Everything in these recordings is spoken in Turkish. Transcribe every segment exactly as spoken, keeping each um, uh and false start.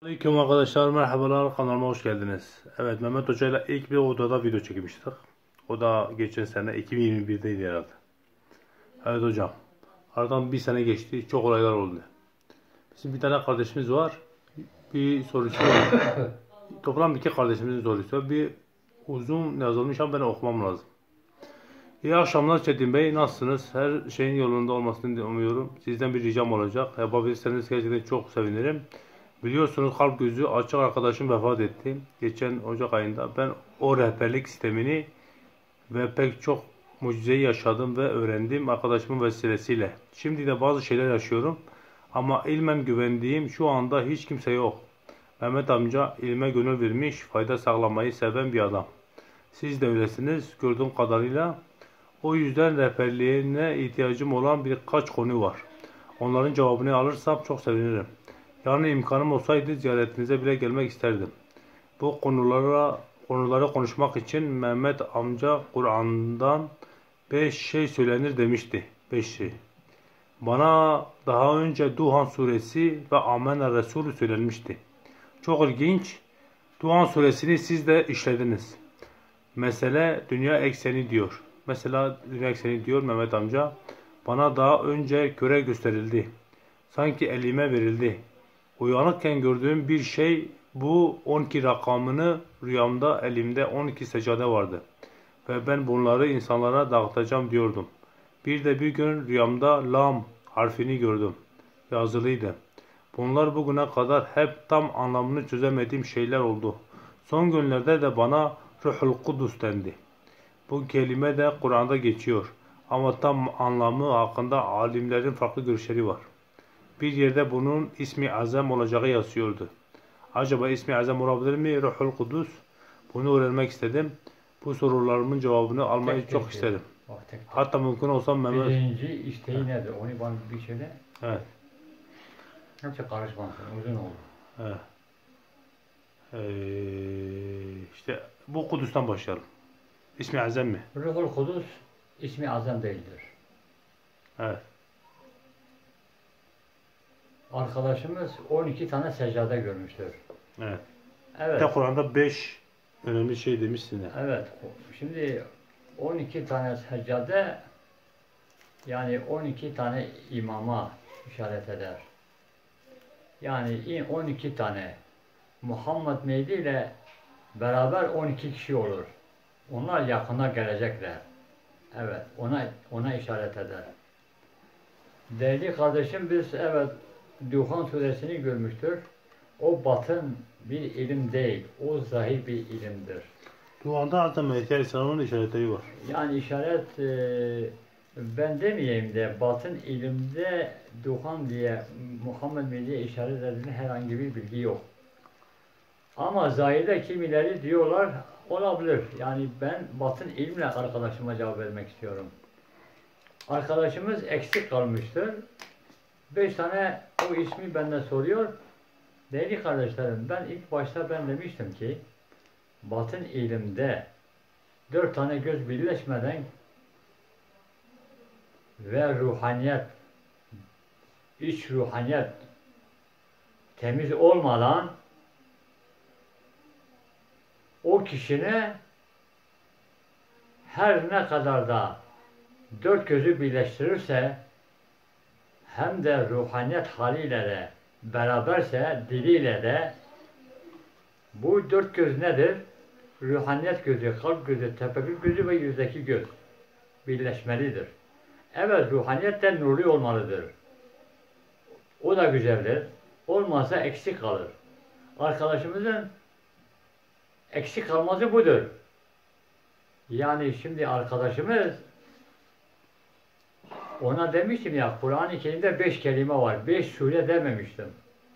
Aleyküm arkadaşlar, merhabalar, kanalıma hoş geldiniz. Evet, Mehmet Hoca ile ilk bir odada video çekmiştik. O da geçen sene iki bin yirmi birdeydi herhalde. Evet hocam, aradan bir sene geçti, çok olaylar oldu. Bizim bir tane kardeşimiz var, bir sorusu var. Toplam iki kardeşimizin sorusu var. Bir uzun yazılmış ama ben okumam lazım. İyi akşamlar Çetin Bey, nasılsınız? Her şeyin yolunda olmasını umuyorum. Sizden bir ricam olacak. Yapabilirseniz gerçekten çok sevinirim. Biliyorsunuz kalp gözü açık arkadaşım vefat etti. Geçen Ocak ayında ben o rehberlik sistemini ve pek çok mucizeyi yaşadım ve öğrendim arkadaşımın vesilesiyle. Şimdi de bazı şeyler yaşıyorum ama ilmen güvendiğim şu anda hiç kimse yok. Mehmet amca ilme gönül vermiş, fayda sağlamayı seven bir adam. Siz de öylesiniz gördüğüm kadarıyla. O yüzden rehberliğine ihtiyacım olan birkaç konu var. Onların cevabını alırsam çok sevinirim. Yani imkanım olsaydı ziyaretinize bile gelmek isterdim. Bu konulara konuları konuşmak için Mehmet amca Kur'an'dan beş şey söylenir demişti. Beş şey. Bana daha önce Duhan suresi ve Amenna Resulü söylenmişti. Çok ilginç. Duhan suresini siz de işlediniz. Mesele dünya ekseni diyor. Mesela dünya ekseni diyor Mehmet amca. Bana daha önce göre gösterildi. Sanki elime verildi. Uyanıkken gördüğüm bir şey bu on iki rakamını rüyamda elimde on iki seccade vardı. Ve ben bunları insanlara dağıtacağım diyordum. Bir de bir gün rüyamda lam harfini gördüm. Yazılıydı. Bunlar bugüne kadar hep tam anlamını çözemediğim şeyler oldu. Son günlerde de bana Ruhul Kudüs dendi. Bu kelime de Kur'an'da geçiyor. Ama tam anlamı hakkında alimlerin farklı görüşleri var. Bir yerde bunun ismi azam olacağı yazıyordu. Acaba ismi azam olabilir mi? Ruhul Kudüs. Bunu öğrenmek istedim. Bu sorularımın cevabını almayı tek çok tek isterim. Bak, tek tek. Hatta mümkün olsa Mehmet... Birinci isteği nedir? Onu bana bir söyle. Evet. Yoksa karışmasın. Uzun oldu. Evet. Ee, işte bu Kudüs'ten başlayalım. İsmi azam mi? Ruhul Kudüs ismi azam değildir. Evet. Arkadaşımız on iki tane seccade görmüştür. Evet. Evet. Bir de Kur'an'da beş önemli şey demişsin ya. Evet. Şimdi on iki tane seccade yani on iki tane imama işaret eder. Yani on iki tane Muhammed Mehdi ile beraber on iki kişi olur. Onlar yakına gelecekler. Evet. Ona ona işaret eder. Değerli kardeşim biz evet Duhan suresini görmüştür. O batın bir ilim değil. O zahir bir ilimdir. Duhan'da hatta Mehdi Aleyhisselam'ın işaretleri var. Yani işaret e, ben demeyeyim de batın ilimde Duhan diye Muhammed Mehdi'ye işaret edilen herhangi bir bilgi yok. Ama zahirde kimileri diyorlar olabilir. Yani ben batın ilimle arkadaşıma cevap vermek istiyorum. Arkadaşımız eksik kalmıştır. Beş tane o ismi benden soruyor. Değerli kardeşlerim ben ilk başta ben demiştim ki batın ilimde dört tane göz birleşmeden ve ruhaniyet iç ruhaniyet temiz olmadan o kişine her ne kadar da dört gözü birleştirirse hem de ruhaniyet haliyle de beraberse diliyle de bu dört göz nedir? Ruhaniyet gözü, kalp gözü, tefekkür gözü ve yüzdeki göz birleşmelidir. Evet ruhaniyet de nurlu olmalıdır. O da güzeldir. Olmazsa eksik kalır. Arkadaşımızın eksik kalması budur. Yani şimdi arkadaşımız ona demiştim ya Kur'an-ı Kerim'de beş kelime var. Beş sure dememiştim.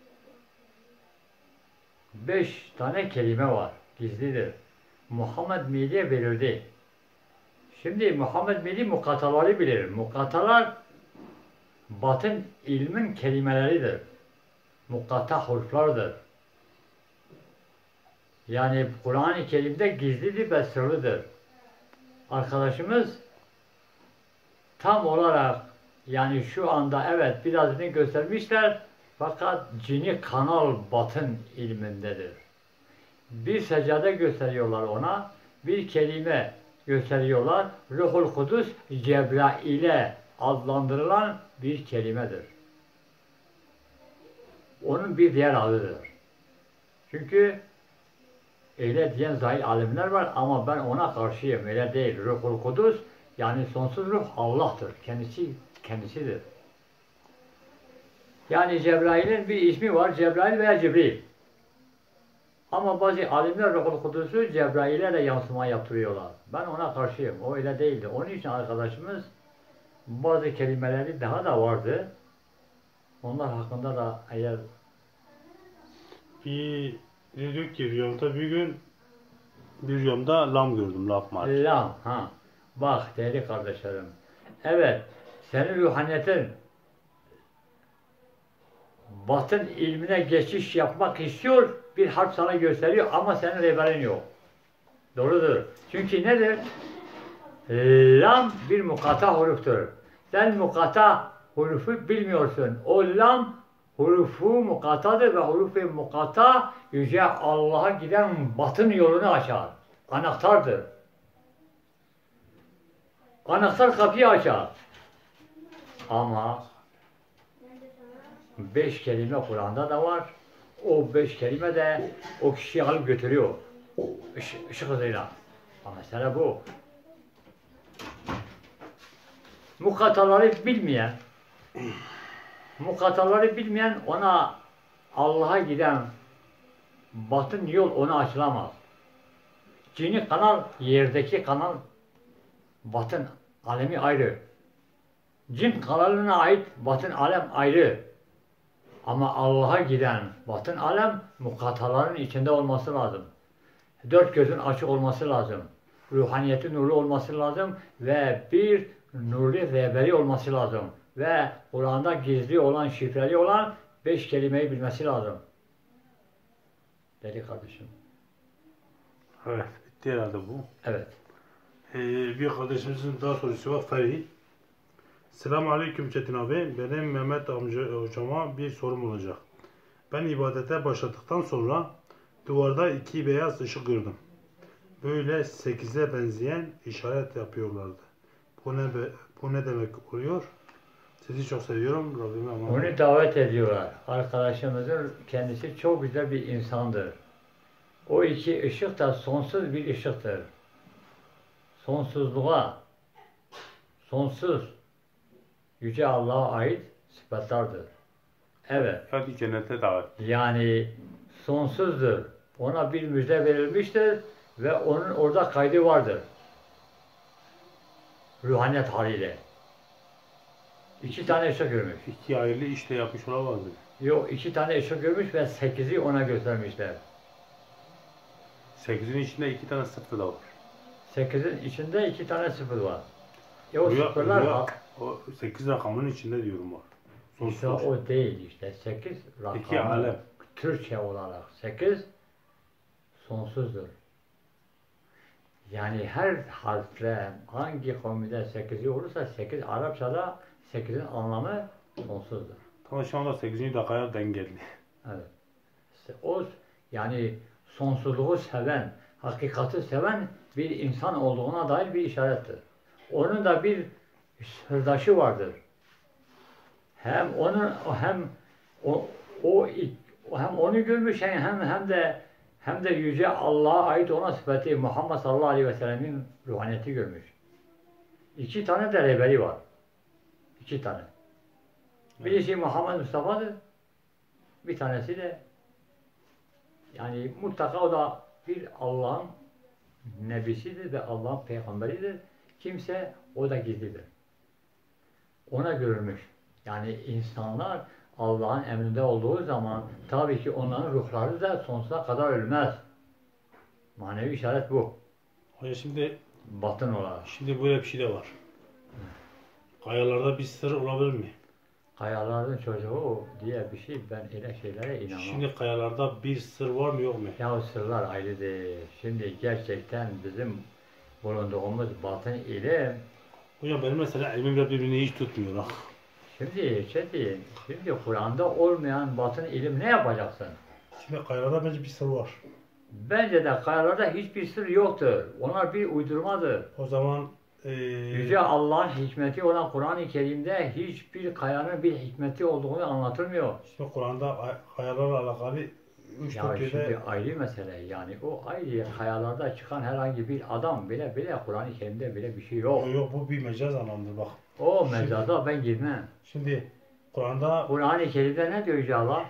Beş tane kelime var. Gizlidir. Muhammed Mehdi'ye verildi. Şimdi Muhammed Mehdi mukataları bilir. Mukatalar batın ilmin kelimeleridir. Mukata harflardır. Yani Kur'an-ı Kerim'de gizlidir ve sırlıdır. Arkadaşımız tam olarak yani şu anda evet birazını göstermişler Fakat cini kanal batın ilmindedir. Bir secade gösteriyorlar ona, bir kelime gösteriyorlar. Ruhul Kudüs Cebrail'e adlandırılan bir kelimedir. Onun bir diğer adıdır. Çünkü öyle diyen zahir alimler var ama ben ona karşıyım. Öyle değil. Ruhul Kudüs yani sonsuz ruh Allah'tır. Kendisi kendisidir. Yani Cebrail'in bir ismi var. Cebrail veya Cibril. Ama bazı alimler Ruhul Kudüs'ü Cebrail'e de yansıma yaptırıyorlar. Ben ona karşıyım. O öyle değildi. Onun için arkadaşımız bazı kelimeleri daha da vardı. Onlar hakkında da eğer Bir diyor ki rüyamda bir gün bir rüyamda lam gördüm, laf var. lam, ha. Bak değerli kardeşlerim. Evet, senin ruhaniyetin batın ilmine geçiş yapmak istiyor, bir harf sana gösteriyor ama senin rehberin yok. Doğrudur. Çünkü nedir? Lam bir mukata huruftur. Sen mukata hurufu bilmiyorsun. O lam hurufu mukatadır ve hurufu mukata Yüce Allah'a giden batın yolunu açar. Anahtardır. Anahtar kapıyı açar. Ama beş kelime Kur'an'da da var. O beş kelime de o kişiyi alıp götürüyor. Işık, ışık hızıyla. Ama mesele bu. Mukataları bilmeyen, mukataları bilmeyen ona Allah'a giden batın yol ona açılamaz. Cini kanal, yerdeki kanal, batın alemi ayrı. Cin kanalına ait batın alem ayrı. Ama Allah'a giden batın alem mukataların içinde olması lazım. Dört gözün açık olması lazım. Ruhaniyetin nurlu olması lazım ve bir nurlu rehberi olması lazım. Ve Kur'an'da gizli olan, şifreli olan beş kelimeyi bilmesi lazım. Dedi kardeşim. Evet, bitti herhalde bu. Evet. Ee, bir kardeşimizin daha sorusu var, Ferih. Selamun Aleyküm Çetin abi. Benim Mehmet amca hocama bir sorum olacak. Ben ibadete başladıktan sonra duvarda iki beyaz ışık gördüm. Böyle sekize benzeyen işaret yapıyorlardı. Bu ne be, bu ne demek oluyor? Sizi çok seviyorum. Rabbime emanet. Onu davet ediyorlar. Arkadaşımızın kendisi çok güzel bir insandır. O iki ışık da sonsuz bir ışıktır. Sonsuzluğa, sonsuz, Yüce Allah'a ait sıfatlardır. Evet. Hadi cennete davet. Yani sonsuzdur. Ona bir müjde verilmiştir ve onun orada kaydı vardır. Ruhaniyet haliyle. İki tane ışık görmüş. İki ayrı işte yapmış olamazdı. Yok, iki tane ışık görmüş ve sekizi ona göstermişler. Sekizin içinde iki tane sıfır da var. Sekizin içinde iki tane sıfır var. E o Rüya, sıfırlar rüya, ha- o sekiz rakamının içinde diyorum var. işte Sonsuz. o değil işte. Sekiz rakamı. İki alem. Türkçe olarak sekiz sonsuzdur. Yani her harfle hangi komide sekizi olursa sekiz Arapçada sekizin anlamı sonsuzdur. Tamam, şu anda sekizinci dakikaya denk geldi. Evet. İşte o yani sonsuzluğu seven, hakikati seven bir insan olduğuna dair bir işarettir. Onun da bir sırdaşı vardır. Hem onun hem o, o hem onu görmüş hem hem de hem de yüce Allah'a ait olan sıfatı Muhammed sallallahu aleyhi ve sellemin ruhaniyeti görmüş. İki tane de rehberi var. İki tane. Birisi Muhammed Mustafa'dır. Bir tanesi de yani mutlaka o da bir Allah'ın nebisidir ve Allah'ın peygamberidir. Kimse o da gizlidir. Ona görülmüş. Yani insanlar Allah'ın emrinde olduğu zaman tabii ki onların ruhları da sonsuza kadar ölmez. Manevi işaret bu. Hayır, şimdi Batın olarak. şimdi böyle bir şey de var. Kayalarda bir sır olabilir mi? Kayaların çocuğu diye bir şey, ben öyle şeylere inanmam. Şimdi kayalarda bir sır var mı yok mu? Ya sırlar ayrıdır. Şimdi gerçekten bizim bulunduğumuz batın ilim, Hocam benim mesela elimimle birbirini hiç tutmuyor ha. Şimdi, şimdi, şimdi Kur'an'da olmayan batın ilim ne yapacaksın? Şimdi kayalarda bence bir sır var. Bence de kayalarda hiçbir sır yoktur. Onlar bir uydurmadır. O zaman ee, Yüce Allah'ın hikmeti olan Kur'an-ı Kerim'de hiçbir kayanın bir hikmeti olduğunu anlatılmıyor. şimdi Kur'an'da kayalarla alakalı üç Ya dört şimdi yerde ayrı mesele yani o ayrı kayalarda çıkan herhangi bir adam bile bile Kur'an-ı Kerim'de bile bir şey yok. yok, yok bu bir mecaz anlamdır bak. O Şimdi- mezada ben girmem. Şimdi Kur'an'da Kur'an-ı Kerim'de ne diyor Yüce Allah?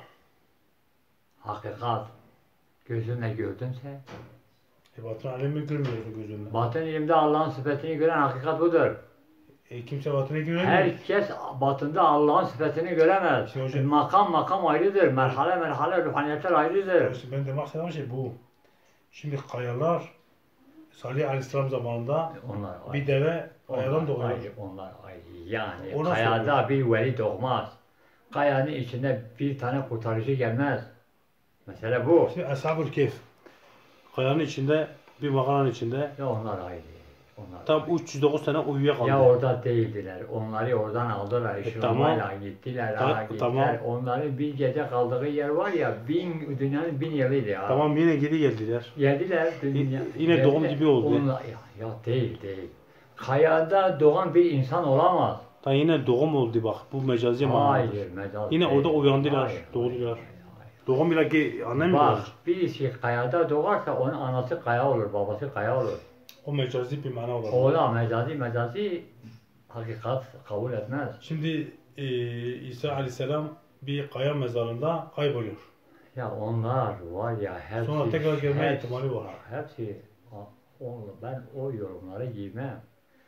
Hakikat. Gözünle gördünse. e, batın alemi görmüyorsun gözünle. Batın ilimde Allah'ın sıfatını gören hakikat budur. E, kimse batını göremiyor. Herkes batında Allah'ın sıfatını göremez. Şimdi hocam- Makam makam ayrıdır. Merhale merhale ruhaniyetler ayrıdır. İşte ben demek istediğim şey bu. Şimdi kayalar Salih Aleyhisselam zamanında Onlar ayrı. bir deve kayadan Onlar doğuyor. ayrı, onlar ayrı. Yani O nasıl kayada oluyor? bir veli doğmaz. Kayanın içinde bir tane kurtarıcı gelmez. Mesele bu. Şimdi Ashab-ül Kehf kayanın içinde bir mağaranın içinde Ya onlar ayrı. Onlar tam ayrı. üç yüz dokuz sene uyuyakaldı. Ya orada değildiler. Onları oradan aldılar. E, Işınlamayla tamam. gittiler. Ta- ara gittiler. tamam. Onların bir gece kaldığı yer var ya bin, dünyanın bin yılıydı ya. Tamam yine geri geldiler. Geldiler. Dünya, yine geldiler. doğum gibi oldu. Onlar- ya, ya değil değil. Kayada doğan bir insan olamaz. Ta yine doğum oldu bak bu mecazi manadadır. Hayır, mecaz Yine değil. orada uyandılar, Hayır, doğdular. hayır, hayır. Doğum bile ki anlamıyorlar. Bak, birisi kayada doğarsa onun anası kaya olur, babası kaya olur. O mecazi bir mana olabilir. O da mecazi mecazi hakikat kabul etmez. Şimdi e, İsa Aleyhisselam bir kaya mezarında kayboluyor. Ya onlar var ya hepsi... Sonra tekrar gelme hepsi- ihtimali var. Hepsi, o, ben o yorumlara giymem.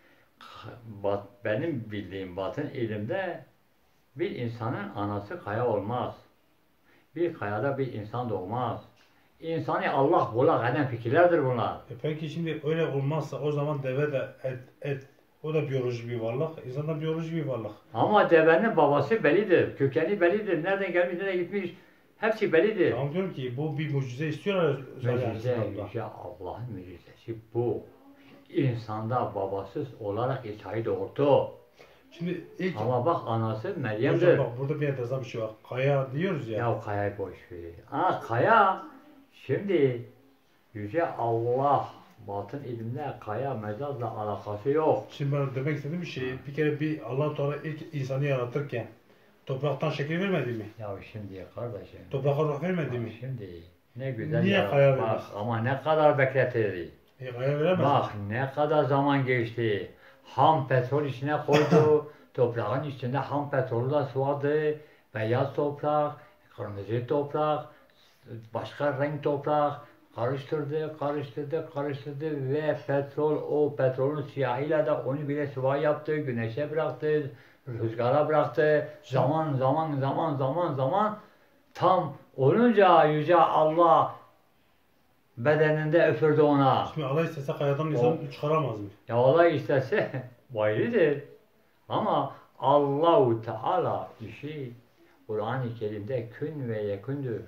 Bat, benim bildiğim batın ilimde bir insanın anası kaya olmaz. Bir kayada bir insan doğmaz. İnsanı Allah bulak eden fikirlerdir bunlar. E peki şimdi öyle olmazsa o zaman deve de et, et o da biyolojik bir varlık, insan da biyolojik bir varlık. Ama devenin babası bellidir, kökeni bellidir, nereden gelmiş, nereye gitmiş, hepsi bellidir. Tamam diyorum ki bu bir mucize istiyorlar Salih Mucize, Aleyhisselam'da. yüce Allah'ın mucizesi bu. İnsanda babasız olarak İsa'yı doğurdu. Şimdi ilk Ama bak anası hocam Meryem'dir. bak burada bir enteresan bir şey var. Kaya diyoruz ya. Ya kayayı boş ver. Aa kaya, şimdi yüce Allah batın ilimle kaya mezarla alakası yok. Şimdi ben demek istediğim bir şey bir kere bir Allah Teala ilk insanı yaratırken topraktan şekil vermedi mi? Ya şimdi kardeşim. Toprağa ruh vermedi mi? Şimdi ne güzel Niye yarat- kaya bak vermez? ama ne kadar bekletirdi. E, kaya veremez. Bak ne kadar zaman geçti. Ham petrol içine koydu. Toprağın içinde ham petrolü de suadı. Beyaz toprak, kırmızı toprak, başka renk toprak. Karıştırdı, karıştırdı, karıştırdı ve petrol o petrolün siyahıyla da onu bile sıvı yaptı. Güneşe bıraktı, rüzgara bıraktı. Zaman zaman zaman zaman zaman tam olunca yüce Allah bedeninde üfürdü ona. Şimdi Allah istese kayadan insan çıkaramaz mı? Ya Allah istese ayrıdır. Ama Allahu Teala işi Kur'an-ı Kerim'de kün ve yekündür.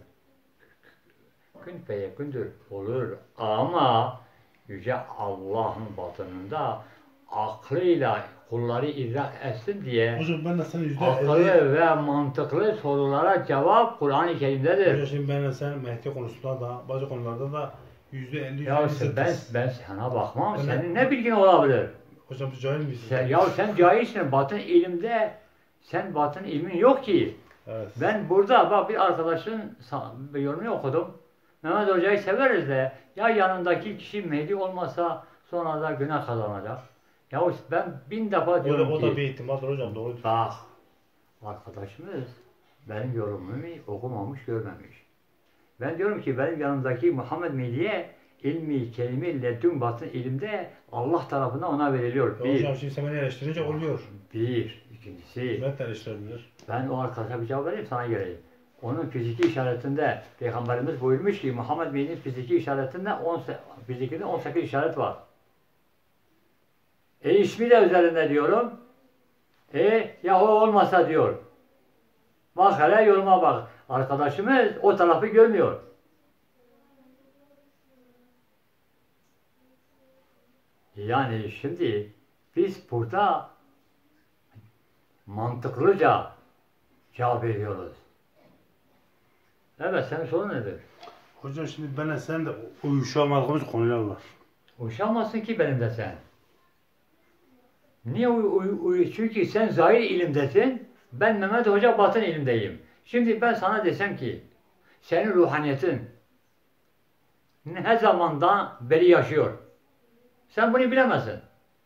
Kün ve yekündür olur. Ama Yüce Allah'ın batınında aklıyla kulları idrak etsin diye Hocam ben de sana yüzde elli... akıllı ve mantıklı sorulara cevap Kur'an-ı Kerim'dedir. Hocam şimdi ben de sen Mehdi konusunda da bazı konularda da yüzde elli Ya yüzde sen, ben, zıttız. ben sana bakmam. Ben- Senin ne bilgin olabilir? Hocam biz cahil miyiz? Sen, ya sen cahilsin. Batın ilimde sen batın ilmin yok ki. Evet. Ben burada bak bir arkadaşın sa- bir yorumunu okudum. Mehmet Hoca'yı severiz de ya yanındaki kişi Mehdi olmasa sonra da günah kazanacak. Ya ben bin defa O da, diyorum o da ki bir ihtimaldir hocam doğru. bak arkadaşımız benim yorumumu okumamış görmemiş. Ben diyorum ki benim yanımdaki Muhammed Mehdi'ye ilmi, kelime, ledün batın ilimde Allah tarafından ona veriliyor. Ya Bir. hocam şimdi sen beni eleştirince oluyor. Bir. İkincisi Ben de eleştirebilir. ben o arkadaşa bir cevap vereyim sana geleyim. Onun fiziki işaretinde Peygamberimiz buyurmuş ki Muhammed Mehdi'nin fiziki işaretinde on, fizikinde on sekiz işaret var. E ismi de üzerinde diyorum. E ya o olmasa diyor. Bak hele yoruma bak. Arkadaşımız o tarafı görmüyor. Yani şimdi biz burada mantıklıca cevap veriyoruz. Evet, senin sorun nedir? Hocam şimdi benle sen de uyuşamadığımız konular var. Uyuşamazsın ki benimle sen. Niye uy, uy, uy? Çünkü sen zahir ilimdesin, ben Mehmet Hoca batın ilimdeyim. Şimdi ben sana desem ki, senin ruhaniyetin ne zamandan beri yaşıyor? Sen bunu bilemezsin.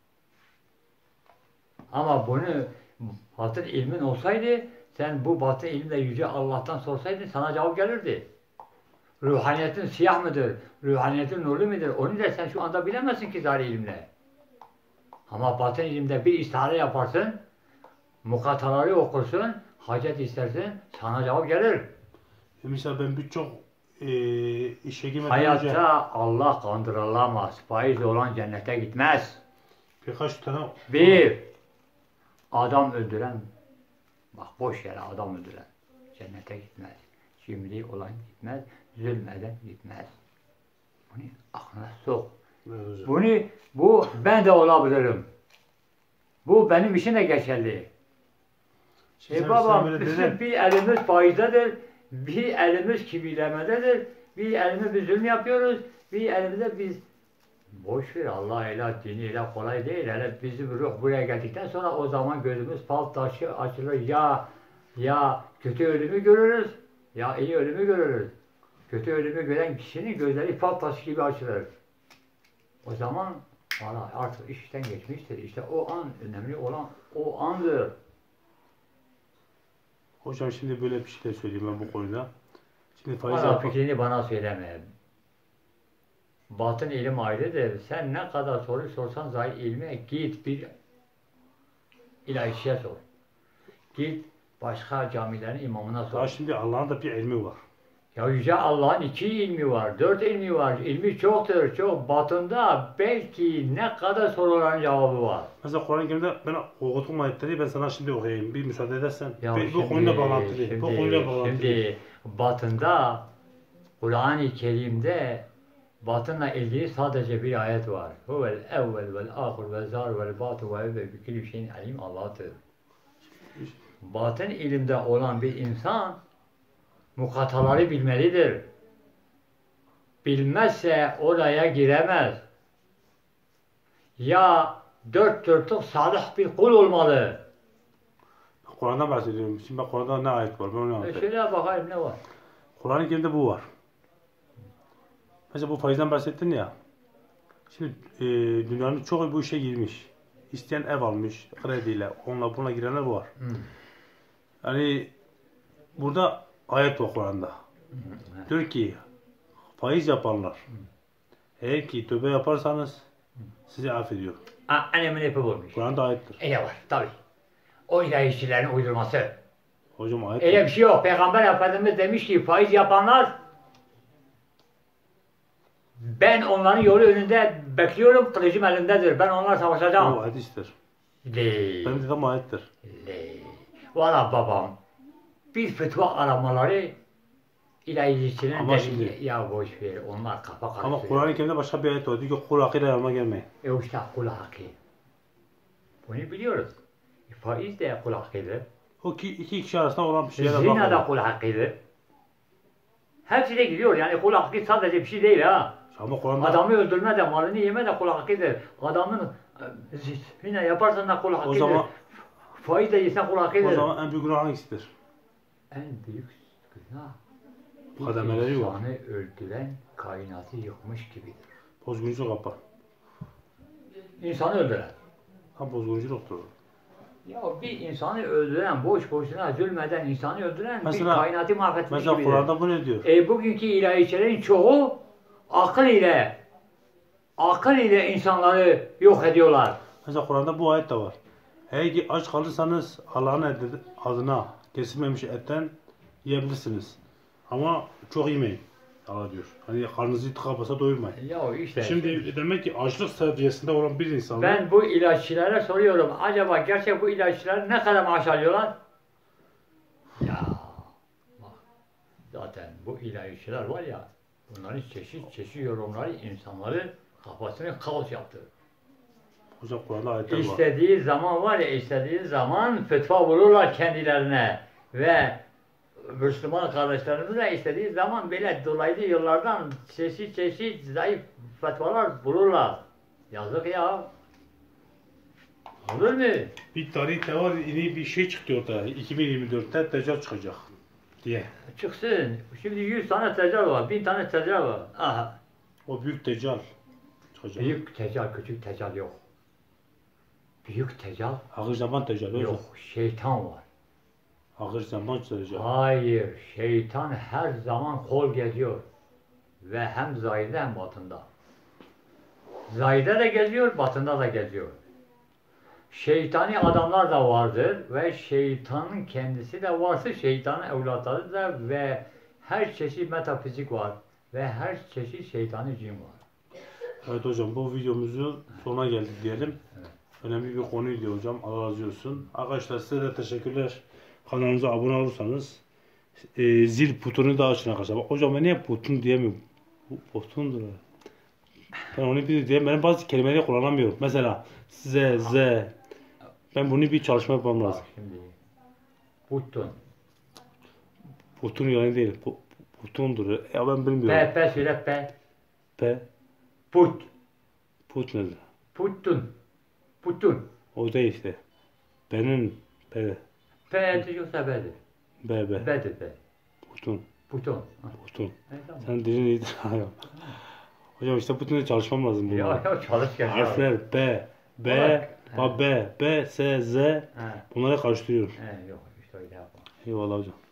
Ama bunu batın ilmin olsaydı, sen bu batın ilimde Yüce Allah'tan sorsaydın sana cevap gelirdi. Ruhaniyetin siyah mıdır? Ruhaniyetin nurlu mudur? Onu da sen şu anda bilemezsin ki zahir ilimle. Ama batın ilimde bir istihare yaparsın, mukataları okursun, hacet istersin, sana cevap gelir. Mesela ben birçok e, işe girmeden Hayatta önce Allah kandırılamaz. Faizli olan cennete gitmez. birkaç tane Bir, adam öldüren, bak boş yere adam öldüren cennete gitmez. Cimri olan gitmez, zulmeden gitmez. Bunu aklına sok. Evet hocam. Bunu, bu ben de olabilirim. Bu benim için de geçerli. Şimdi E sen- babam, sen böyle bizim dedin. bir elimiz faizdedir, bir elimiz kibirlemededir, bir elimiz biz zulüm yapıyoruz, bir elimizde biz boş ver, Allah ile dini ile kolay değil. Hele bizim ruh buraya geldikten sonra o zaman gözümüz fal taşı açılır. Ya ya kötü ölümü görürüz, ya iyi ölümü görürüz. Kötü ölümü gören kişinin gözleri fal taşı gibi açılır. O zaman valla artık işten geçmiştir. İşte o an önemli olan o andır. Hocam şimdi böyle bir şey de söyleyeyim ben bu konuda. Şimdi faiz Bana yapan fikrini bana söyleme. Batın ilim ayrıdır. Sen ne kadar soru sorsan zahir ilme git bir ilahişe sor. Git başka camilerin imamına sor. daha şimdi Allah'ın da bir ilmi var. Ya Yüce Allah'ın iki ilmi var, dört ilmi var. İlmi çoktur, çok. Batında belki ne kadar soruların cevabı var. Mesela Kur'an-ı Kerim'de ben okuduğum ayetleri ben sana şimdi okuyayım. Bir müsaade edersen. Ya Bir- bu şimdi- konuyla bağlantılı. Şimdi, Bu konuyla bağlantılı. şimdi batında Kur'an-ı Kerim'de batınla ilgili sadece bir ayet var. Huvel evvel vel ahir vel zar vel batu ve evvel bi kulli şeyin alim Allah'tır. Batın ilimde olan bir insan mukataları bilmelidir. Bilmezse oraya giremez. Ya dört dörtlük salih bir kul olmalı. Kur'an'dan bahsediyorum. Şimdi bak Kur'an'da ne ayet var? Ben onu E anlatayım. şöyle bakayım ne var. Kur'an-ı Kerim'de bu var. Mesela bu faizden bahsettin ya. Şimdi e, dünyanın çoğu bu işe girmiş. İsteyen ev almış krediyle. Onunla buna girenler var. Hı. Yani burada ayet var Kur'an'da. Diyor ki faiz yapanlar eğer ki tövbe yaparsanız sizi affediyor. Ha, annemin ipi bulmuş. Kur'an'da ayettir. Öyle var tabii. O ilahiyecilerin uydurması. Hocam ayet Öyle var. bir şey yok. Peygamber Efendimiz demiş ki faiz yapanlar ben onların yolu önünde bekliyorum, kılıcım elimdedir. Ben onlarla Bu savaşacağım. hadistir. Değil. Ben dedim ayettir. Değil. Valla babam bir fetva aramaları ilahiyecilerin Ama dedi- şimdi- ya boş ver onlar kafa karıştırıyor. Ama Kur'an-ı Kerim'de başka bir ayet var. Diyor ki kul hakkıyla yanıma gelmeyin. E o işte kul hakkı. Bunu biliyoruz. E, faiz de kul hakkıdır. O ki, iki kişi arasında olan bir şeye de Zina da bakmayın. kul hakkıdır. Hepsi de gidiyor yani kul hakkı sadece bir şey değil ha. Ama Kur'an'da Adamı öldürme de malını yeme de kul hakkıdır. Adamın e, zina yaparsan da kul hakkıdır. zaman- Faiz de yesen kul hakkıdır. o zaman en büyük günah hangisidir? En büyük günah bir Kademeleri var. insanı öldüren kainatı yıkmış gibidir. Bozgunculuk yapar. İnsanı öldüren. Ha bozgunculuktur. Ya bir insanı öldüren, boş boşuna zulmeden insanı öldüren Mesela- bir kainatı mahvetmiş Mesela gibidir. Kur'an'da bu ne diyor? E bugünkü ilahiyecilerin çoğu akıl ile akıl ile insanları yok ediyorlar. Mesela Kur'an'da bu ayet de var. Eğer ki aç kalırsanız Allah'ın ed- adına kesilmemiş etten yiyebilirsiniz. Ama çok yemeyin. Allah diyor. Hani karnınızı tıka basa doyurmayın. Ya işte Şimdi demek ki açlık seviyesinde olan bir insan ben bu ilaççılara soruyorum. Acaba gerçek bu ilaççılar ne kadar maaş alıyorlar? Ya bak zaten bu ilaççılar var ya bunların çeşit çeşit yorumları insanları kafasını kaos yaptı. Hocam Kur'an'da ayetler var. İstediği zaman var ya, istediği zaman fetva bulurlar kendilerine ve Müslüman kardeşlerimizle istediği zaman böyle dolaylı yollardan çeşit çeşit zayıf fetvalar bulurlar. Yazık ya. Olur mu? Bir tarihte var, yeni bir şey çıktı ortaya. iki bin yirmi dörtte Deccal çıkacak diye. Çıksın. Şimdi yüz tane teccal var, bin tane teccal var. Aha. O büyük Deccal çıkacak. Büyük teccal, küçük teccal yok. Büyük teccal Ağır zaman Deccal hocam. yok. Şeytan var. Ağır zaman Deccal. Hayır, şeytan her zaman kol geziyor. Ve hem zahirde hem batında. Zahirde de geziyor, batında da geziyor. Şeytani adamlar da vardır ve şeytanın kendisi de varsa şeytanın evlatları da ve her çeşit metafizik var ve her çeşit şeytani cin var. Evet hocam, bu videomuzun sonuna geldik diyelim. Evet. Önemli bir konuydu hocam. Allah razı olsun. Arkadaşlar size de teşekkürler. Kanalımıza abone olursanız e, zil butonu da açın arkadaşlar. Bak, hocam ben niye butun diyemiyorum? Bu butondur. Ben onu bir diyeyim. Ben bazı kelimeleri kullanamıyorum. Mesela Z, Z. Ben bunu bir çalışma yapmam lazım. Bak şimdi. Butun. Butun yani değil. Bu, butondur. Ya ben bilmiyorum. P, P söyle P. P. Put. Put nedir? Putun. Putun. O değil işte. Benim P. P'dir yoksa B'dir. B, B. B'dir B. Butun. Putun. Ha, Butun. evet, tamam. Sen dilin iyidir. Hocam işte butunla çalışmam lazım. Ya ya çalış gel. Harfler B, B, Bak. B, B, B, S, Z. He. Bunları karıştırıyorum. He yok işte öyle yapma. Eyvallah hocam.